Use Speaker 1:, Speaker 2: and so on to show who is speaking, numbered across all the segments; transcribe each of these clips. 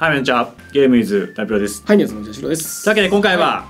Speaker 1: はい、こんにちは。ゲームイズラピオです。
Speaker 2: はい、皆さん、こんにちは、しろです。
Speaker 1: というわけで今回は、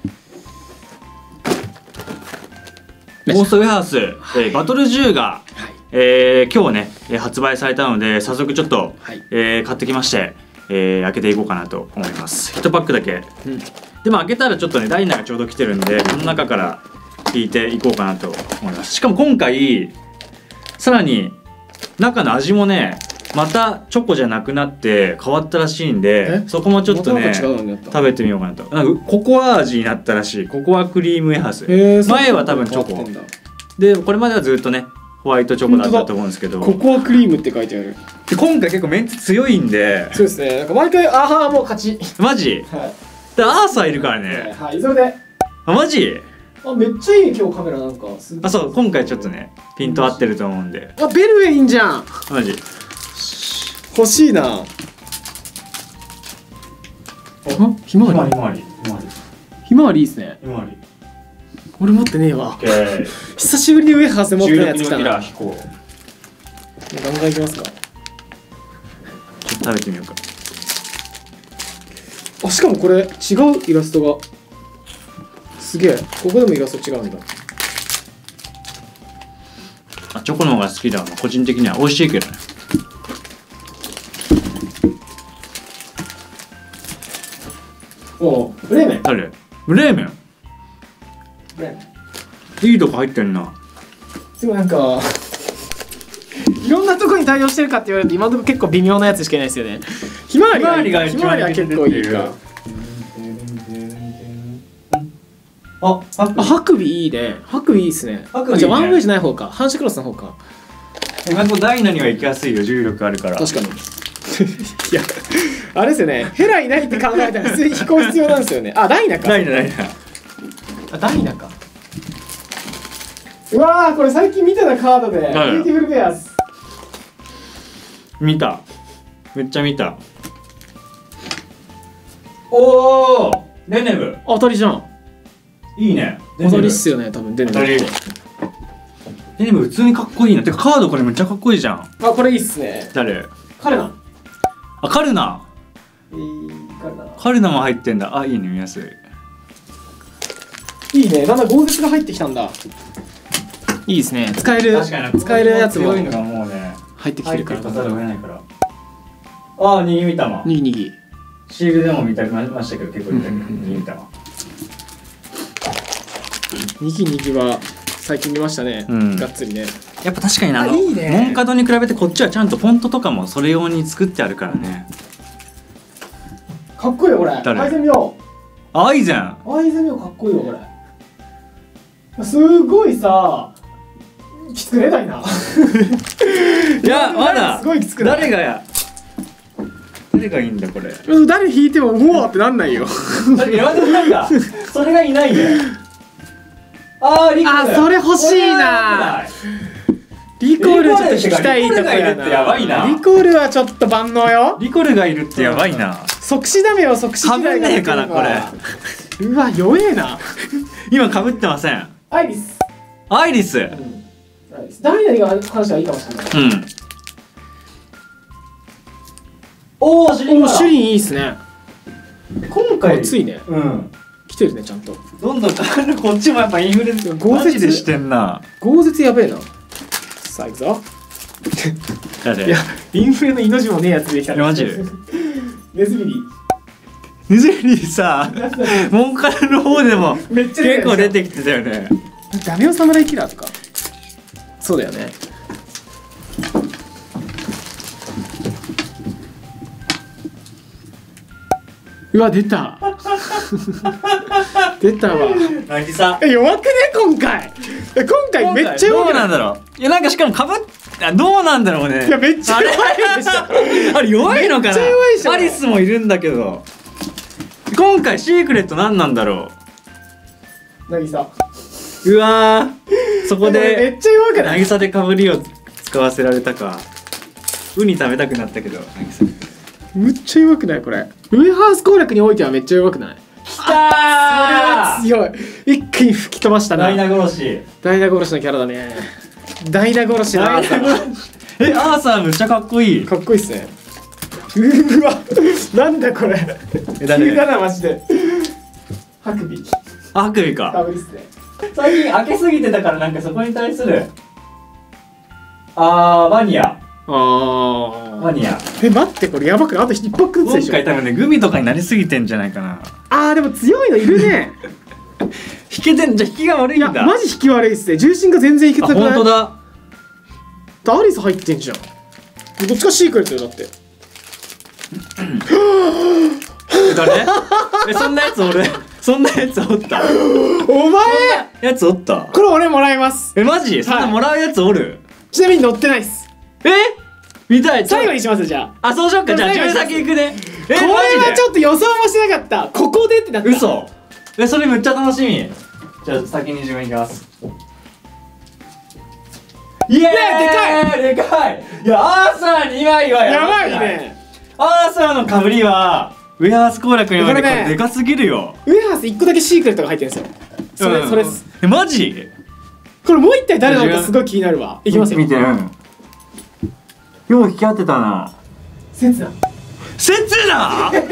Speaker 1: ゴーストウェハース、バトル10が、今日ね、発売されたので、早速ちょっと、買ってきまして、開けていこうかなと思います。1パックだけ。でも開けたらちょっとね、ダイナがちょうど来てるんで、この中から引いていこうかなと思います。しかも今回、さらに中の味もね、またチョコじゃなくなって変わったらしいんで、そこもちょっとね食べてみようかなと。なんかココア味になったらしい。ココアクリームウェハース。前は多分チョコで、これまではずっとねホワイトチョコだったと思うんですけど、
Speaker 2: ココアクリームって書いてある。
Speaker 1: で今回結構メンツ強いんで、
Speaker 2: そうですね、なんか毎回ああもう勝ち。
Speaker 1: マジ？でアーサーいるからね。
Speaker 2: はい、それで
Speaker 1: マジ？
Speaker 2: めっちゃいい今日カメラなんか。
Speaker 1: そう、今回ちょっとねピント合ってると思うんで。
Speaker 2: ベルウェインじゃん。
Speaker 1: マジ？
Speaker 2: 欲しいな。ひまわり。ひまわりいいっすね。俺持ってねえわ。久しぶりにウェハース持ってないやつ来たな。ガンガンいきますか。
Speaker 1: ちょっと食べてみようか。
Speaker 2: しかもこれ違うイラストがすげえ。ここでもイラスト違うんだ。
Speaker 1: チョコの方が好きだわ。個人的には美味しいけどね。
Speaker 2: ブレーメン。
Speaker 1: 誰？ブレーメン。いいとこ入ってんな。
Speaker 2: でもなんかいろんなとこに対応してるかって言われると今のところ結構微妙なやつしかいないですよね。ひまわりは結構いいか。ハクビいいね。ハクビいいっすね。じゃあワンウェイじゃない方か。反射クロスの方か。
Speaker 1: 今こダイナには行きやすいよ。重力あるから。
Speaker 2: 確かに。いやあれですよね。ヘラいないって考えたら普通に飛行必要なんですよね。ダイナか。ダイナか。うわー、これ最近見てたカードでビューティフルベアーズ
Speaker 1: 見た。めっちゃ見た。おお、デネブ
Speaker 2: 当たりじゃん。いいね。当たりっすよね、多分デネブ。
Speaker 1: デネブ普通にかっこいいな。てかカードこれめっちゃかっこいいじゃん。
Speaker 2: これいいっすね。
Speaker 1: 誰？
Speaker 2: カルナ。
Speaker 1: カルナ。カルナも入ってんだ。いいね、見やすい。
Speaker 2: いいね、だんだん豪絶が入ってきたんだ。いいですね。使えるやつも入ってきてるから。
Speaker 1: にぎみたま。
Speaker 2: にぎ。
Speaker 1: シールでも見たましたけど、結構にぎみたま。
Speaker 2: にぎは最近見ましたね。がっつりね。
Speaker 1: やっぱ確かにな、モンカドに比べてこっちはちゃんとフォントとかもそれ用に作ってあるからね。
Speaker 2: かっこいいよこれ。アイゼン見よう。
Speaker 1: アイゼン
Speaker 2: 見よう。かっこいいよこれ。すごいさ、きつくねえだいな。
Speaker 1: いや、まだ
Speaker 2: すごいきつくない。
Speaker 1: 誰がいいんだこれ。
Speaker 2: 誰引いてももうってなんないよ。
Speaker 1: なんだそれがいないね。リコル。
Speaker 2: それ欲しいな。リコルちょっと引きたいとこやな。リコルはちょっと万能よ。
Speaker 1: リコルがいるってやばいな。
Speaker 2: 即死ダメよ、即死嫌いが。
Speaker 1: かぶんねえかなこれ。
Speaker 2: うわ、弱えな。
Speaker 1: 今かぶってません。アイリス。
Speaker 2: ダイナに関してはいいかもしれない。シュリンいいっすね。今回熱いね。来てるね、ちゃんと。
Speaker 1: どんどんこっちもやっぱインフレマジでしてんな。
Speaker 2: 豪絶やべえな。さあ行くぞ。いや、インフレの命もねえやつできたね。
Speaker 1: マジ
Speaker 2: ネズミリ
Speaker 1: さ、モンカルの方でも結構出てきてたよね。
Speaker 2: ダメオサムライキラーとか。そうだよね。うわ、出た。出たわ。
Speaker 1: 渚。
Speaker 2: 弱くね今回めっちゃ弱くない。
Speaker 1: どうなんだろう。いや、なんかしかもかぶっどうなんだろうね。
Speaker 2: いや、めっちゃ弱いでしょ。
Speaker 1: あれ弱いのかな。
Speaker 2: めっちゃ弱いでしょ。
Speaker 1: アリスもいるんだけど。今回シークレット何なんだろ
Speaker 2: う。渚。
Speaker 1: うわー、そこで
Speaker 2: めっちゃ弱くない。
Speaker 1: 渚でかぶりを使わせられたか。ウニ食べたくなったけど渚。
Speaker 2: むっちゃ弱くないこれ。ウェハース攻略においてはめっちゃ弱くない。
Speaker 1: きたー。
Speaker 2: それは強い。一気に吹き飛ばしたな。
Speaker 1: ダイナ殺し
Speaker 2: のキャラだね。ダイナ殺しのアーサー。
Speaker 1: アーサーめっちゃかっこいい。
Speaker 2: かっこいいっすね。 うわ、なんだこれ。急だなマジで。ハクビ。
Speaker 1: ハクビか。
Speaker 2: ダブルっすね。
Speaker 1: 最近開けすぎてたからなんかそこに対するバニア。バニア。
Speaker 2: 待ってこれやばくない？あと1パックずつでしょ。
Speaker 1: 今回多分ねグミとかになりすぎてんじゃないかな。
Speaker 2: でも強いのいるね。
Speaker 1: 引けてんじゃ引きが悪いんだ。
Speaker 2: いやマジ引き悪いっすね。重心が全然引けてなくない？
Speaker 1: 本当だ。
Speaker 2: アリス入ってんじゃん。どっちかシークレットよだって。
Speaker 1: 誰？そんなやつ俺。そんなやつおった。
Speaker 2: お前
Speaker 1: やつおった。
Speaker 2: これ俺もらいます。
Speaker 1: マジ？そんなもらうやつおる？
Speaker 2: ちなみに乗ってないっす。
Speaker 1: 見たい。
Speaker 2: 最後にしますじゃあ。
Speaker 1: そうしよっか。じゃあ10先行くね。
Speaker 2: これはちょっと予想もしてなかった。ここでってなった。
Speaker 1: 嘘。それむっちゃ楽しみ。じゃあ先に自分いきます。イエーイ。でかい。でかい。いやアーサー2枚は
Speaker 2: やばいね。
Speaker 1: アーサーのかぶりはウェハース攻略によりこれでかすぎるよ。
Speaker 2: ウェハース1個だけシークレットが入ってるんですよ。それです。
Speaker 1: マジ？
Speaker 2: これもう一体誰なのかすごい気になるわ。いきますよ。
Speaker 1: 見て。よう引き当てたな。
Speaker 2: セツナ
Speaker 1: セツナ入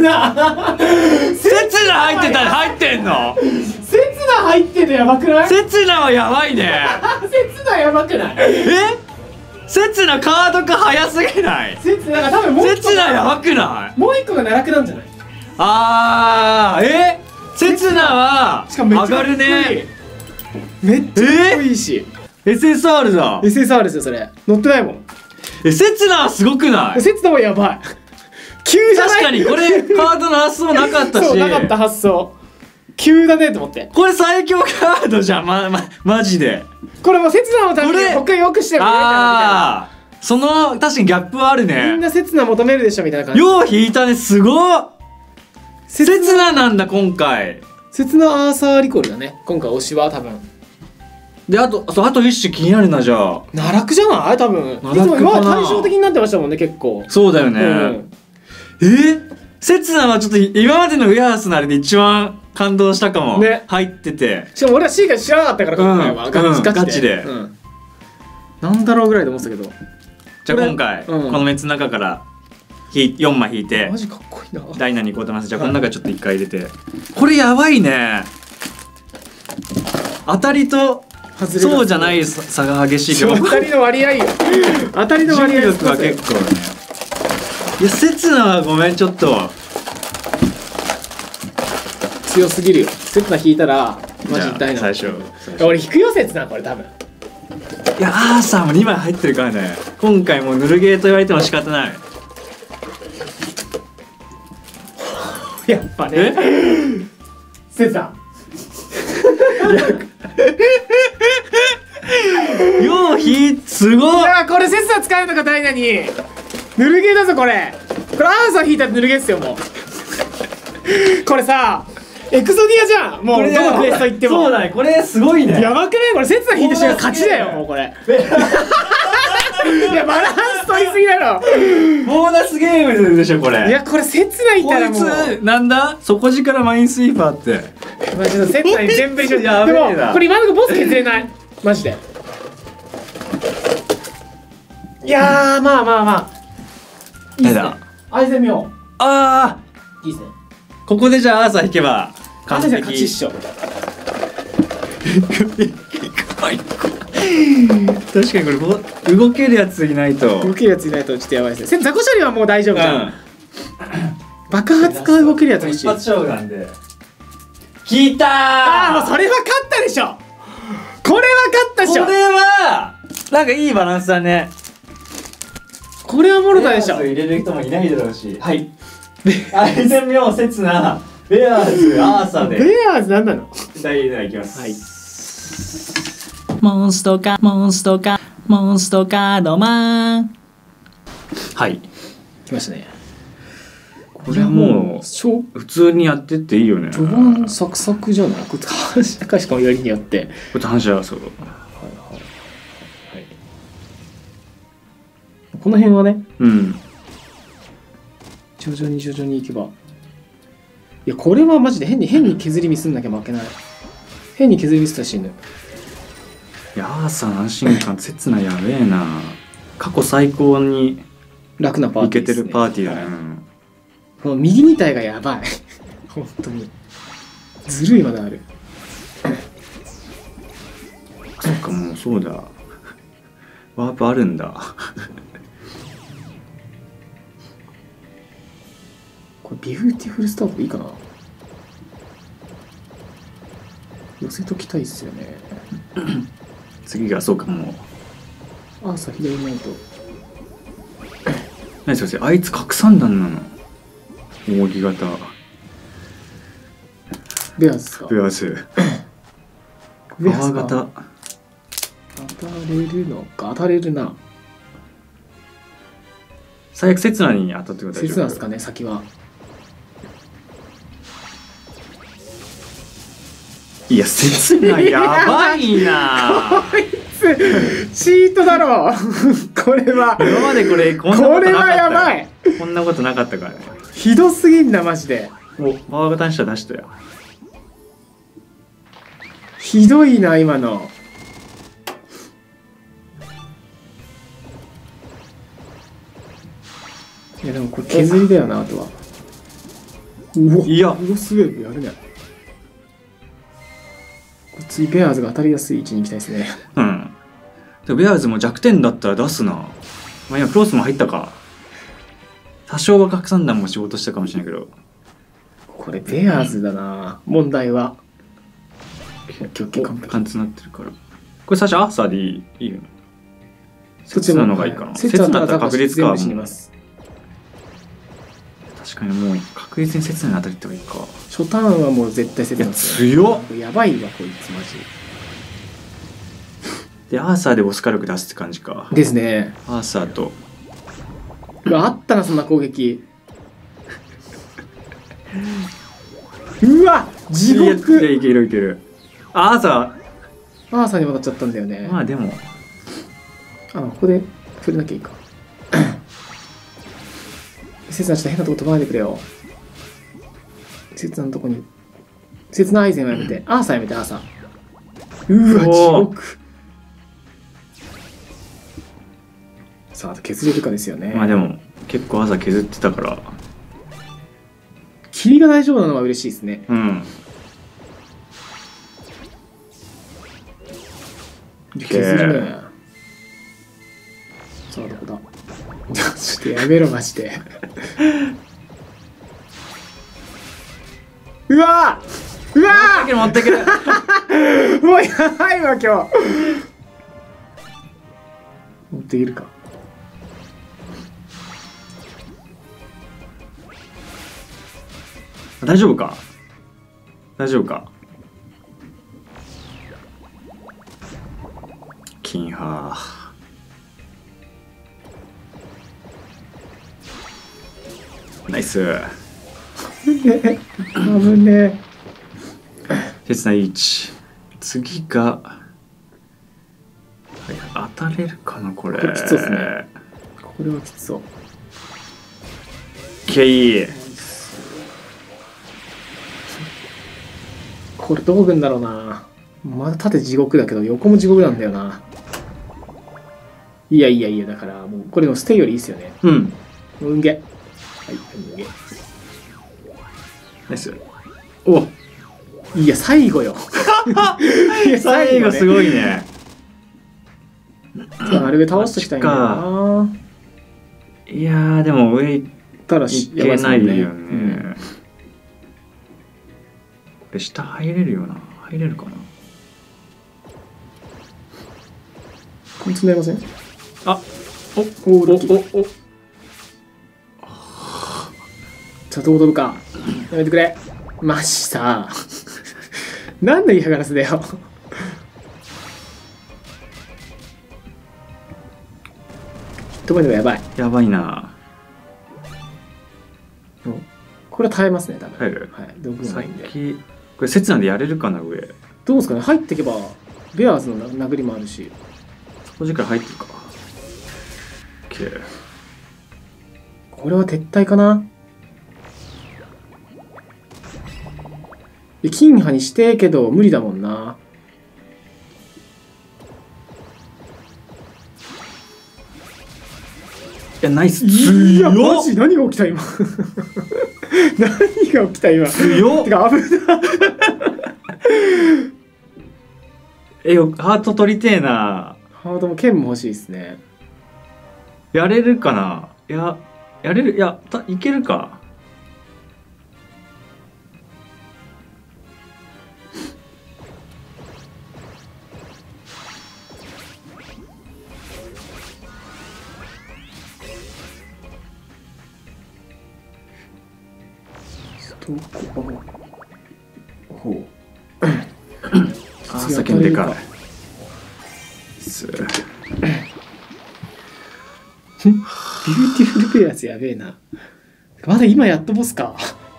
Speaker 1: ってんの？
Speaker 2: セツナ入ってんのやばくない？
Speaker 1: セツナはやばいね。
Speaker 2: セツナやばくない？
Speaker 1: セツナカード化早すぎない？
Speaker 2: セツナ多分もう
Speaker 1: セツナやばくない？
Speaker 2: もう一個が奈落なんじゃない？
Speaker 1: セツナは上がるね。
Speaker 2: めっちゃかっこいいし。
Speaker 1: SSR だ。
Speaker 2: SSR ですよそれ。乗ってないもん。
Speaker 1: セツナはすごくない？
Speaker 2: セツナもやばい。急じゃない？
Speaker 1: 確かにこれカードの発想なかったし。
Speaker 2: そうなかった発想。急だねと思って。
Speaker 1: これ最強カードじゃん。マジで。
Speaker 2: これもセツナのために他よくしてる。
Speaker 1: その確かにギャップはあるね。
Speaker 2: みんなセツナ求めるでしょみたいな感じ。
Speaker 1: よう引いたね。すごっ。セツナなんだ今回。
Speaker 2: セツナアーサーリコルだね今回推しは多分。
Speaker 1: であと一種気になるな。じゃあ
Speaker 2: 奈落じゃない？多分いつも今まで対照的になってましたもんね結構。
Speaker 1: そうだよね。セツナはちょっと今までのウェハースのあれで一番感動したかもね。入ってて、
Speaker 2: しかも俺は C が知らなかったから今回はガチでなんだろうぐらいで思ってたけど。
Speaker 1: じゃあ今回この3つの中から4枚引いて
Speaker 2: マジかっこいいな。
Speaker 1: ダイナに行こうと思います。じゃあこの中ちょっと1回入れて。これやばいね。当たりとそうじゃない差が激しいけど、
Speaker 2: 当たりの割合よ。当たりの割合
Speaker 1: 力は結構ね。いやセツナはごめんちょっと
Speaker 2: 強すぎるよ。セツナ引いたらマジ痛いな。
Speaker 1: 最初
Speaker 2: 俺引くよセツナこれ多分。
Speaker 1: いやアーサーも2枚入ってるからね。今回もうヌルゲーと言われても仕方ない。
Speaker 2: やっぱねセツナ
Speaker 1: ようすごい。
Speaker 2: いやこれセツナ使えるのかダイナに。ヌルゲーだぞこれ。これアーサー引いたらヌルゲーっすよもう。これさエクソディアじゃんもう。どのクエスト行っても
Speaker 1: そうだね。これすごいね。
Speaker 2: やばくねこれ。セツナ引いた瞬間勝ちだよもうこれ。いやバランス取りすぎだろ。
Speaker 1: ボーナスゲームでしょこれ。
Speaker 2: いやこれセツナいたらもう
Speaker 1: こいつなんだ底力マインスイーパーって。
Speaker 2: マジでセツナに全部一緒に。でもこれ今のとこボス削れないマジで。いやまあいいっすね。アイゼン見よう。いいっすね。
Speaker 1: ここでじゃあアーサー引けば完璧。
Speaker 2: 勝ちっしょ。
Speaker 1: 確かにこれ動けるやついないと。
Speaker 2: 動けるやついないとちょっとやばいですね。ザコシャリはもう大丈夫じゃん。爆発か動けるやつ欲しい。
Speaker 1: 一発勝負なんで。聞いた
Speaker 2: もうそれは勝ったでしょ。これは勝ったでしょ。
Speaker 1: これはなんかいいバランスだね。
Speaker 2: これはもろたでしょ。
Speaker 1: 入れる人もいないだろうし。はい。アイゼンミョウセツナベアーズアーサーで。
Speaker 2: ベアーズなんなの？
Speaker 1: 第2弾いきます。はい。
Speaker 3: モンストカードマン。
Speaker 1: はい。
Speaker 2: 来ましたね。
Speaker 1: これはもう普通にやってっていいよね。
Speaker 2: 序盤サクサクじゃない？これ反射かしかもよりによって。
Speaker 1: これ反射そう。
Speaker 2: この辺はね。
Speaker 1: うん。
Speaker 2: 徐々にいけば。いやこれはマジで変に削りミスんなきゃ負けない。変に削りミスったら死ぬ。
Speaker 1: いやアーサー安心感切なやべえな。過去最高に
Speaker 2: 楽なパーティーですね。
Speaker 1: イケてるパーティーだね、
Speaker 2: はいこの右2体がやばい本当にずるいまである。
Speaker 1: そっかもうそうだワープあるんだ
Speaker 2: これビューティフルスタートでいいかな。寄せときたいっすよね。
Speaker 1: 次がそうかもう
Speaker 2: ああ、先左ないと。
Speaker 1: 何それあいつ拡散弾なの扇形
Speaker 2: ベアーズですか。
Speaker 1: ベアーズ泡
Speaker 2: ベアーズか
Speaker 1: 型
Speaker 2: 当たれるのか。当たれるな。
Speaker 1: 最悪刹那に当たってください。
Speaker 2: 切なんですかね、先は。
Speaker 1: いや刹那やばいな
Speaker 2: こいつチートだろこれは
Speaker 1: 今までこれこんなことなかったよ。
Speaker 2: これはやばい。
Speaker 1: こんなことなかったからね。
Speaker 2: ひどすぎんなマジで。
Speaker 1: お泡型にしたら出したよ。
Speaker 2: ひどいな今の。いやでもこれ削りだよな。あとはうわ
Speaker 1: いや
Speaker 2: うわすげえやるね。こっちベアーズが当たりやすい位置に行きたいですね。
Speaker 1: うんでもベアーズも弱点だったら出すな。まあ今クロスも入ったか。多少は拡散弾も仕事したかもしれないけど。
Speaker 2: これベアーズだな、問題は。完璧。
Speaker 1: 貫通なってるから。これ最初アーサーでいいよね。
Speaker 2: そっち
Speaker 1: 刹那のがいいかな。
Speaker 2: 切
Speaker 1: 刹那だったら確率か。
Speaker 2: 全部死にます。
Speaker 1: 確かにもう確実に刹那に当たりって方がいいか。
Speaker 2: 初ターンはもう絶対切
Speaker 1: いや
Speaker 2: ますよ。
Speaker 1: 強っ。
Speaker 2: やばいわこいつマジ
Speaker 1: でアーサーでボス火力出すって感じか。
Speaker 2: ですね。
Speaker 1: アーサーと
Speaker 2: うわあったなそんな攻撃。うわ地
Speaker 1: いや
Speaker 2: 獄。
Speaker 1: いけるいける。アーサ
Speaker 2: アーサーに渡っちゃったんだよね。
Speaker 1: ーまあでも
Speaker 2: ここで触れなきゃいいか。切なちょっと変なとこ飛ばないでくれよ。切なのとこに。切なアイゼンはやめて。アーサーやめて、アーサー。うわ、地獄。さあ、あと削れるかですよね。
Speaker 1: まあでも結構アーサー削ってたから
Speaker 2: 霧が大丈夫なのは嬉しいですね。
Speaker 1: うん。
Speaker 2: 削るね。さあ、どこだ。ちょっとやめろ、マジで。うわうわ
Speaker 1: 持ってくる
Speaker 2: もうやばいわ、今日。持っていけるか。
Speaker 1: 大丈夫か大丈夫か。金派ナイス。
Speaker 2: 危ね
Speaker 1: 切な1。次が、はい、当たれるかなこれ。
Speaker 2: これきつそうっすね。これはきつそう。
Speaker 1: いい。
Speaker 2: これどうくんだろうな。まだ縦地獄だけど横も地獄なんだよな。いやいやいや、だからもうこれのステイよりいいっすよね。
Speaker 1: うん。
Speaker 2: もううんげ。はい、うんげ。
Speaker 1: ナイス。お
Speaker 2: いや、最後よ。いや
Speaker 1: 最後すごいね。
Speaker 2: あれで倒してきたいんだよな。
Speaker 1: いやーでも上行
Speaker 2: たら
Speaker 1: けないよね。
Speaker 2: うん
Speaker 1: これ下入れるよな。入れるかな。
Speaker 2: こいつ狙いません？
Speaker 1: あ
Speaker 2: おおおお。さあどう飛ぶか。やめてくれ。マジさ。何の嫌がらせだよ。止めるのがやばい。
Speaker 1: やばいな。
Speaker 2: これは耐えますね、多分。
Speaker 1: 入る。
Speaker 2: はい、道具がないんで。
Speaker 1: 先これ切なんでやれるかな上。
Speaker 2: どうですかね、入っていけば、ベアーズの殴りもあるし。
Speaker 1: そこ力入ってるか。OK。
Speaker 2: これは撤退かな。金派にしてけど無理だもんな。
Speaker 1: やナイス。
Speaker 2: いや
Speaker 1: 強っ
Speaker 2: マジ何が起きた今何が起きた今
Speaker 1: 強って
Speaker 2: か危な
Speaker 1: ハート取りてえな。
Speaker 2: ハードも剣も欲しいですね。
Speaker 1: やれるかな。やれる。いけるか。
Speaker 2: どこほう
Speaker 1: 先にでかい。
Speaker 2: ビューティフルペアーズやべえな。まだ今やっとボスか。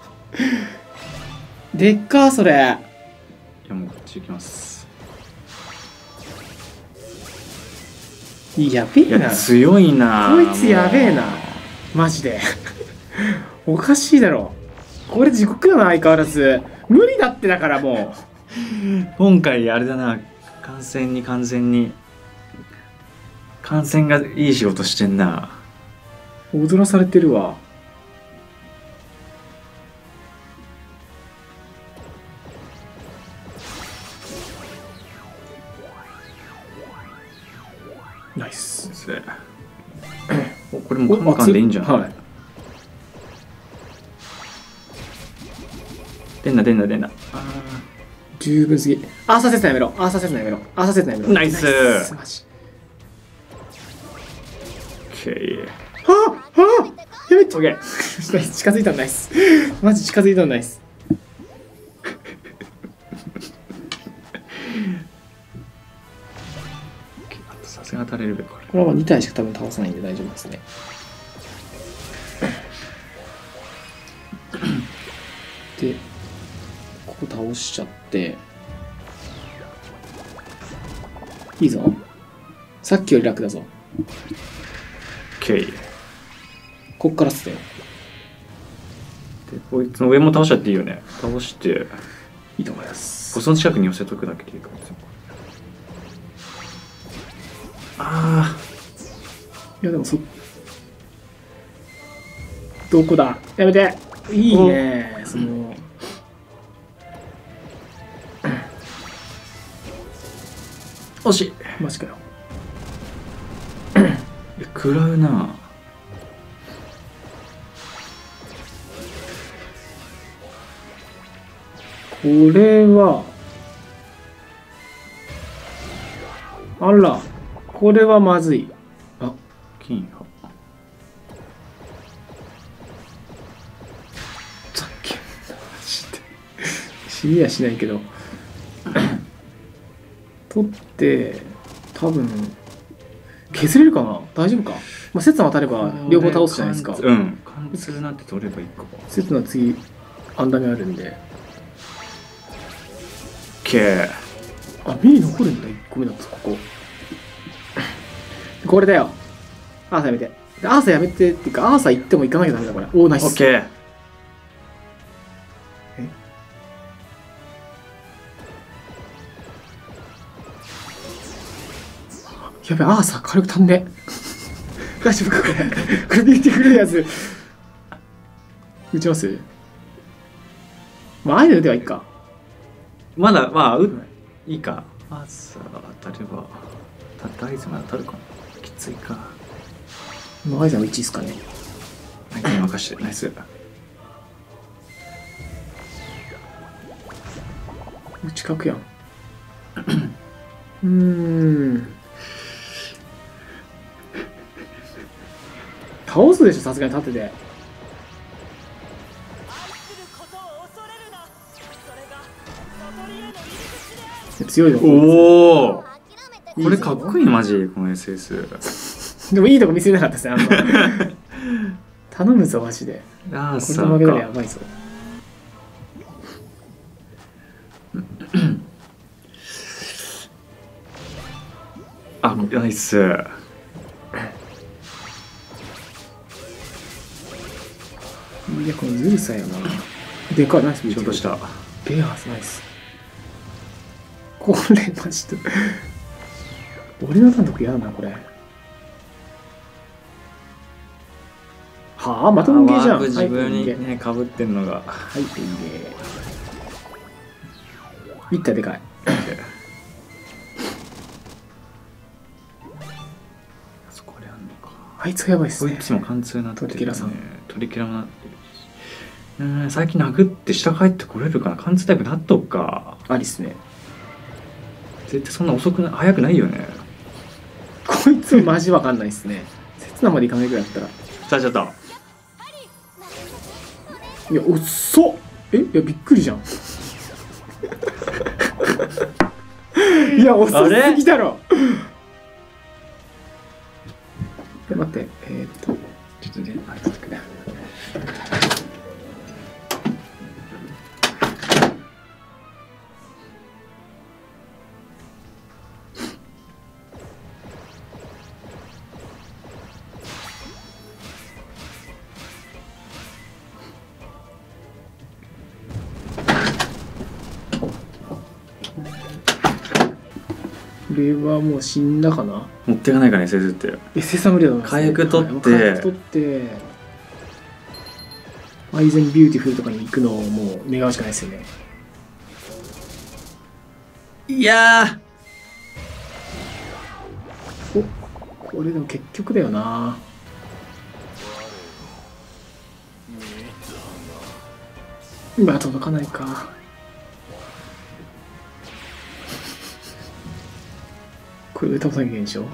Speaker 2: でっかそれ。
Speaker 1: いやもうこっち行きます。
Speaker 2: やべえな。
Speaker 1: 強いな。
Speaker 2: こいつやべえな。マジで。おかしいだろ。これ地獄だな相変わらず。無理だってだからも
Speaker 1: う。今回あれだな。完全に。感染がいい仕事してんな。
Speaker 2: 踊らされてるわ。ナイス。
Speaker 1: これもカンカンでいいんじゃない？
Speaker 2: はい。
Speaker 1: 出んな。
Speaker 2: 十分すぎ。アーサー切なやめろ。ナイス。マジ。
Speaker 1: オッケー。
Speaker 2: やめて。オッケー。近づいたのナイス。マジ近づいたのナイス。
Speaker 1: さすが当たれるべこれ。
Speaker 2: これは2体しか多分倒さないんで大丈夫ですね。で、ここ倒しちゃって。いいぞ。さっきより楽だぞ。
Speaker 1: OK。
Speaker 2: こっからっすよ。
Speaker 1: で、こいつの上も倒しちゃっていいよね。倒して。
Speaker 2: いいと思います。
Speaker 1: ボスの近くに寄せとくだけでいいかも。
Speaker 2: いやでもどこだやめていいねその
Speaker 1: 惜しい。
Speaker 2: マジかよ。
Speaker 1: 食らうな。
Speaker 2: これはあらこれはまずい。
Speaker 1: 金は
Speaker 2: ざけんなマジで死にはしないけど取って多分削れるかな。大丈夫か。まあ刹那当たれば両方倒すじゃないですか。
Speaker 1: 貫通なんて取ればいいか。
Speaker 2: 刹那次アンダメあるんで。
Speaker 1: OK。
Speaker 2: あ、ミリ残るんだ。1個目だとこここれだよ。アーサーやめて。アーサーやめてっていうか、アーサー行っても行かなきゃダメだこれ。おーナイス。
Speaker 1: OK。
Speaker 2: やべ、アーサー軽く足んね。大丈夫かこれ。これビューティフルやつ。打ちます。まあ、アイドルではいいか。
Speaker 1: まだ、いいか。アーサー当たれば、たアイズまで当たるかな。きついか。
Speaker 2: もうアイザーの1ですかね。
Speaker 1: 相手に任して、ナイス。
Speaker 2: 近くやん。倒すでしょ、さすがに縦で。強いよ。
Speaker 1: おお。これかっこいいマジこの SS。
Speaker 2: でもいいとこ見せなかったですね。頼むぞマジで。
Speaker 1: アーサ
Speaker 2: これと負けたら
Speaker 1: ーか。
Speaker 2: やばいぞ。
Speaker 1: あ、ナイス。
Speaker 2: いやこのずるさやな。でかいナイス。
Speaker 1: ちょっとした。
Speaker 2: ベアーズナイス。これマジで俺の単独嫌だなこれ。 はあ、また運ゲーじゃん。
Speaker 1: 自分に
Speaker 2: はい、
Speaker 1: ねかぶってんのが。
Speaker 2: はい、いいね。一体でかい。
Speaker 1: そこであんのか。
Speaker 2: あいつがやばいっすね。
Speaker 1: こいつも貫通なってる、ね。
Speaker 2: トリケラさん。
Speaker 1: トリケラもなってるし。最近殴って下帰ってこれるかな。貫通タイプなっとくか。
Speaker 2: ありっすね。
Speaker 1: 絶対そんな遅くない、早くないよね。
Speaker 2: こいつマジわかんないっすね。刹那までいかないぐらいだったら。
Speaker 1: さあちょっと。
Speaker 2: いや、遅っ。いや、びっくりじゃん。いや、遅すぎだろ。待って、
Speaker 1: ちょっとね、
Speaker 2: これはもう死んだかな。
Speaker 1: 持ってかないかね、SS って。
Speaker 2: SS は無理だと思います、ね。
Speaker 1: 火薬取って、
Speaker 2: 火薬取って、アイゼンビューティフルとかに行くのをもう願うしかないですよね。
Speaker 1: いや
Speaker 2: お、これでも結局だよな。今届かないか。これ上倒さなきゃいけないでしょ。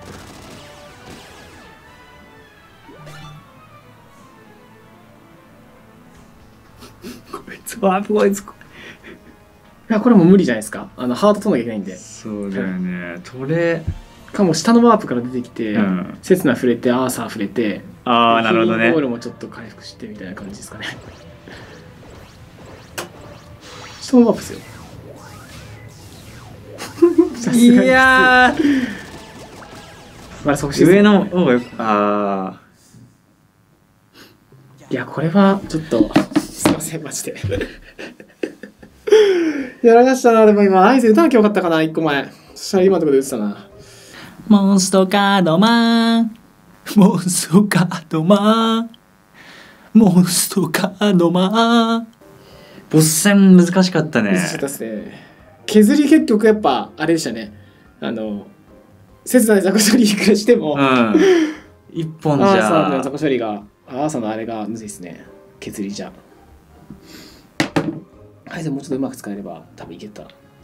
Speaker 1: こいつはこいつ。
Speaker 2: いや、これも無理じゃないですか。ハート取らなきゃいけないんで。
Speaker 1: そうだよね。取れ。
Speaker 2: かも下のワープから出てきて、
Speaker 1: うん、
Speaker 2: セツナ触れて、アーサー触れて、
Speaker 1: ああ、なるほどね。
Speaker 2: ボールもちょっと回復してみたいな感じですかね。下のワープですよ。
Speaker 1: いやー、
Speaker 2: まだ即死
Speaker 1: 上の方がよく、あ
Speaker 2: いや、これはちょっとすいませんマジでやらかしたな。でも今アイス打たなきゃよかったかな、1個前。そしたら今のところで打ってたな。
Speaker 3: モンストカードマン、モンストカードマン、モンストカードマン。
Speaker 1: ボス戦難しかったね。
Speaker 2: 難しかったですね。削り結局やっぱあれでしたね。切ない雑魚処理いくらしても、
Speaker 1: 一本じゃ
Speaker 2: アーサーの雑魚処理が、アーサーのあれがむずいですね。削りじゃアイゼンもうちょっとうまく使えれば多分いけた。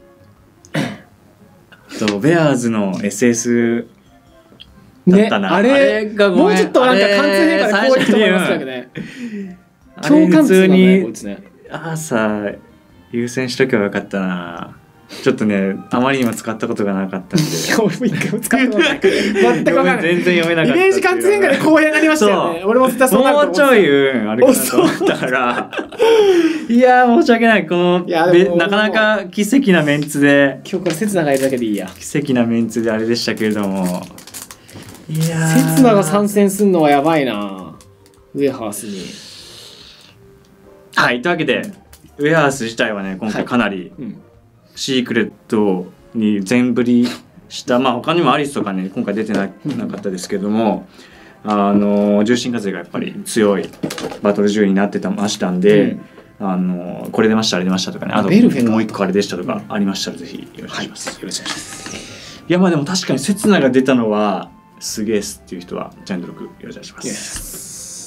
Speaker 1: ベアーズの SS だったな、
Speaker 2: ね、あれがもうちょっとなんか貫通変化でこういう人もいますけどね。共感通なんだね、こいつね。
Speaker 1: アーサー優先しとけばよかったな。ちょっとね、あまりにも使ったことがなかったんで。
Speaker 2: 俺も一回も使ったことない。全く分かんない。
Speaker 1: 全然読めなかった。
Speaker 2: イメージ貫通変化で公平になりましたよね。俺も絶対そうなると思ってた。
Speaker 1: もうちょいあれかなと思ったから。いやー申し訳ない。このなかなか奇跡なメンツで。
Speaker 2: 今日これ刹那がいるだけでいいや。
Speaker 1: 奇跡なメンツであれでしたけれども。いやー。
Speaker 2: 刹那が参戦するのはやばいな。ウェハースに。
Speaker 1: はい、というわけで、ウェハース自体はね、今回かなり、シークレットに全振りした、まあ他にもアリスとかね今回出てなかったですけども、重心風がやっぱり強いバトル10になってましたんで、これ出ましたあれ出ましたとかね、あともう一個あれでしたとかありましたらぜひよろしくお願いします。よろしくお願いします。いやまあでも確かに刹那が出たのはすげえっすっていう人はチャンネル登録よろしくお願いします。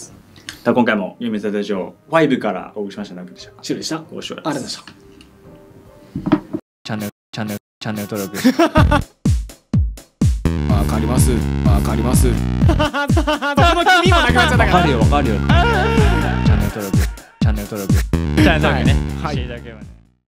Speaker 1: 今回も夢座大賞5からお送りしました。何でしたか。
Speaker 2: シュルでした。
Speaker 1: ご視聴
Speaker 2: ありがとうございました。
Speaker 3: チャンネル登録
Speaker 2: わかります。わかります。そこの君もなくなっちゃったから。
Speaker 3: わかるよ。チャンネル登録ね。
Speaker 2: はい。
Speaker 3: していただければね。